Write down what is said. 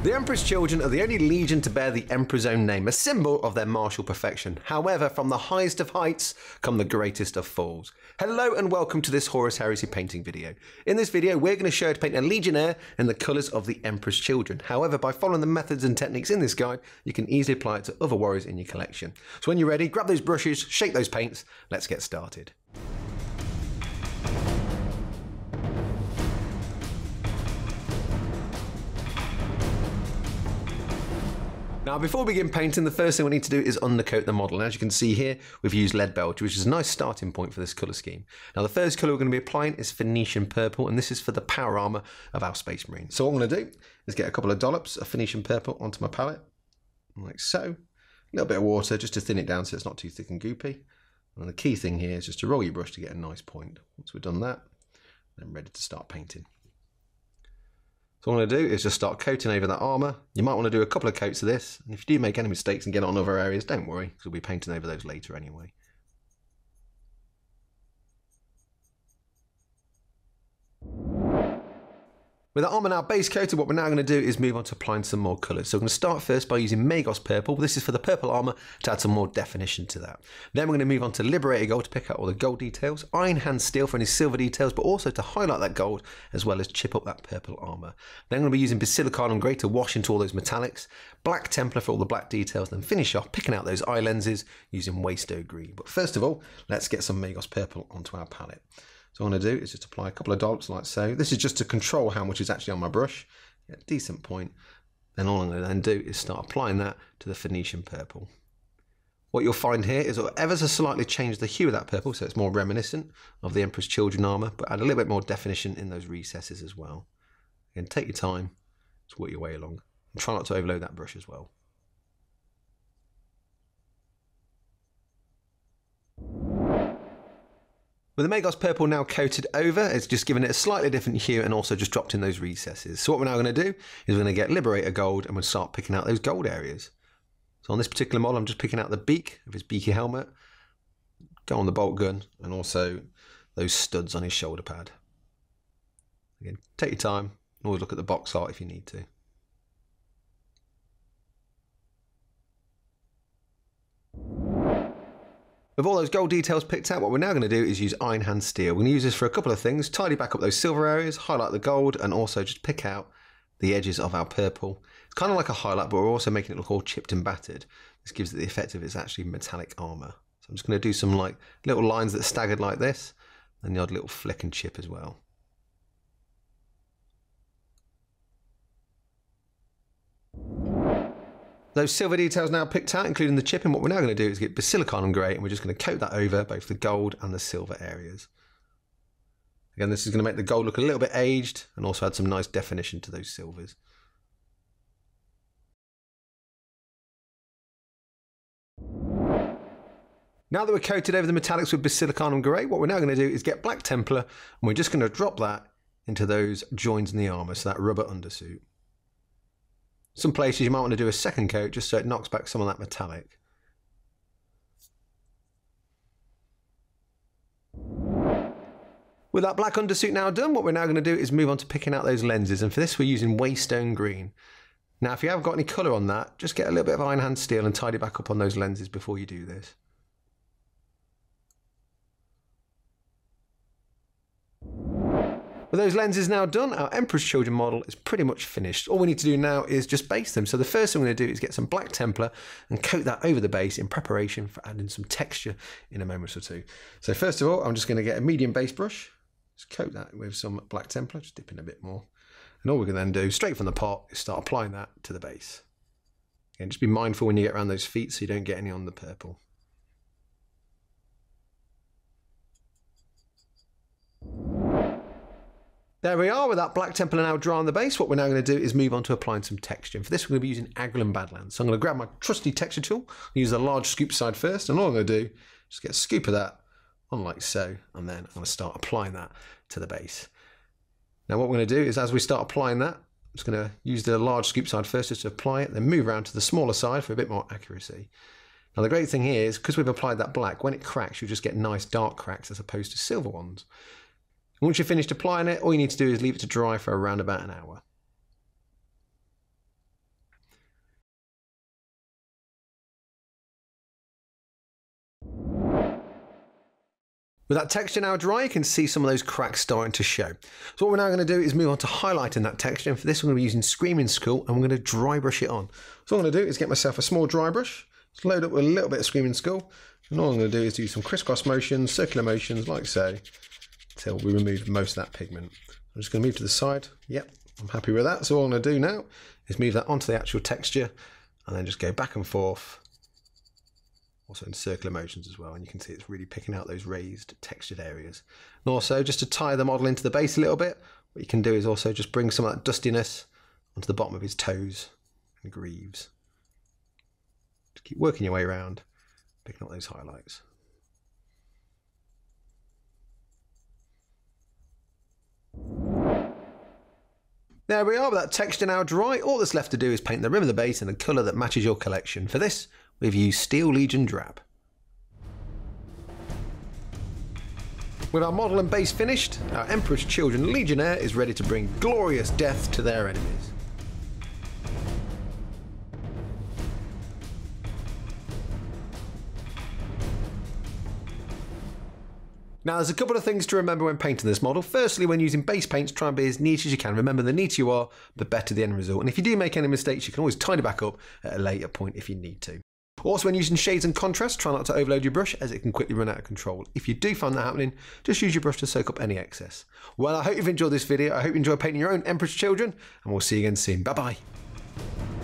The Emperor's children are the only legion to bear the Emperor's own name, a symbol of their martial perfection. However, from the highest of heights come the greatest of falls. Hello and welcome to this Horus Heresy painting video. In this video, we're going to show how to paint a legionnaire in the colours of the Emperor's children. However, by following the methods and techniques in this guide, you can easily apply it to other warriors in your collection. So when you're ready, grab those brushes, shake those paints, let's get started. Now, before we begin painting, the first thing we need to do is undercoat the model. And as you can see here, we've used lead belch, which is a nice starting point for this colour scheme. Now, the first colour we're going to be applying is Phoenician purple, and this is for the power armour of our Space Marine. So what I'm going to do is get a couple of dollops of Phoenician purple onto my palette, like so. A little bit of water just to thin it down so it's not too thick and goopy. And the key thing here is just to roll your brush to get a nice point. Once we've done that, I'm ready to start painting. So what I'm going to do is just start coating over that armour. You might want to do a couple of coats of this, and if you do make any mistakes and get it on other areas, don't worry, because we'll be painting over those later anyway. With the armour now base coated, what we're now going to do is move on to applying some more colours. So we're going to start first by using Magos purple. This is for the purple armour to add some more definition to that. Then we're going to move on to Liberator gold to pick out all the gold details, Iron Hand steel for any silver details, but also to highlight that gold as well as chip up that purple armour. Then I'm going to be using Basilicanum grey to wash into all those metallics, Black Templar for all the black details, then finish off picking out those eye lenses using Waystow green. But first of all, let's get some Magos purple onto our palette. So what I'm going to do is just apply a couple of dollops like so. This is just to control how much is actually on my brush. Get a decent point. Then all I'm going to then do is start applying that to the Phoenician purple. What you'll find here is it'll ever so slightly change the hue of that purple so it's more reminiscent of the Emperor's children armour, but add a little bit more definition in those recesses as well. Again, take your time to work your way along. And try not to overload that brush as well. With the Magos purple now coated over, it's just given it a slightly different hue and also just dropped in those recesses. So what we're now going to do is we're going to get Liberator gold and we'll start picking out those gold areas. So on this particular model, I'm just picking out the beak of his beaky helmet, go on the bolt gun, and also those studs on his shoulder pad. Again, take your time, and always look at the box art if you need to. With all those gold details picked out, what we're now going to do is use Iron Hand steel. We're going to use this for a couple of things, tidy back up those silver areas, highlight the gold, and also just pick out the edges of our purple. It's kind of like a highlight, but we're also making it look all chipped and battered. This gives it the effect of it's actually metallic armour. So I'm just going to do some like little lines that are staggered like this, and the odd little flick and chip as well. Those silver details now picked out, including the chipping, what we're now going to do is get Basilicanum grey, and we're just going to coat that over both the gold and the silver areas. Again, this is going to make the gold look a little bit aged and also add some nice definition to those silvers. Now that we're coated over the metallics with Basilicanum grey, what we're now going to do is get Black Templar, and we're just going to drop that into those joins in the armour, so that rubber undersuit. Some places you might want to do a second coat just so it knocks back some of that metallic. With that black undersuit now done, what we're now going to do is move on to picking out those lenses, and for this we're using Waystow green. Now if you haven't got any colour on that, just get a little bit of Iron Hand steel and tidy back up on those lenses before you do this. With those lenses now done, our Emperor's Children model is pretty much finished. All we need to do now is just base them. So the first thing we're going to do is get some Black Templar and coat that over the base in preparation for adding some texture in a moment or two. So first of all, I'm just going to get a medium base brush, just coat that with some Black Templar, just dip in a bit more. And all we can then do straight from the pot is start applying that to the base. Again, just be mindful when you get around those feet so you don't get any on the purple. There we are, with that Black Templar now dry on the base. What we're now going to do is move on to applying some texture. And for this, we're going to be using Agrelin Badlands. So I'm going to grab my trusty texture tool, use the large scoop side first, and all I'm going to do is just get a scoop of that on like so, and then I'm going to start applying that to the base. Now what we're going to do is, as we start applying that, I'm just going to use the large scoop side first just to apply it, then move around to the smaller side for a bit more accuracy. Now the great thing here is, because we've applied that black, when it cracks, you just get nice dark cracks as opposed to silver ones. Once you've finished applying it, all you need to do is leave it to dry for around about an hour. With that texture now dry, you can see some of those cracks starting to show. So what we're now going to do is move on to highlighting that texture, and for this we're going to be using Screaming Skull, and we're going to dry brush it on. So what I'm going to do is get myself a small dry brush, just load up with a little bit of Screaming Skull, and all I'm going to do is do some crisscross motions, circular motions, like so, until we remove most of that pigment. I'm just going to move to the side. Yep, I'm happy with that. So all I'm going to do now is move that onto the actual texture, and then just go back and forth. Also in circular motions as well, and you can see it's really picking out those raised textured areas. And also, just to tie the model into the base a little bit, what you can do is also just bring some of that dustiness onto the bottom of his toes and greaves. Just keep working your way around, picking up those highlights. There we are, with that texture now dry. All that's left to do is paint the rim of the base in a colour that matches your collection. For this, we've used Steel Legion Drab. With our model and base finished, our Emperor's Children Legionnaire is ready to bring glorious death to their enemies. Now there's a couple of things to remember when painting this model. Firstly, when using base paints, try and be as neat as you can. Remember, the neater you are, the better the end result. And if you do make any mistakes, you can always tidy back up at a later point if you need to. Also, when using shades and contrast, try not to overload your brush as it can quickly run out of control. If you do find that happening, just use your brush to soak up any excess. Well, I hope you've enjoyed this video. I hope you enjoy painting your own Emperor's Children, and we'll see you again soon. Bye bye.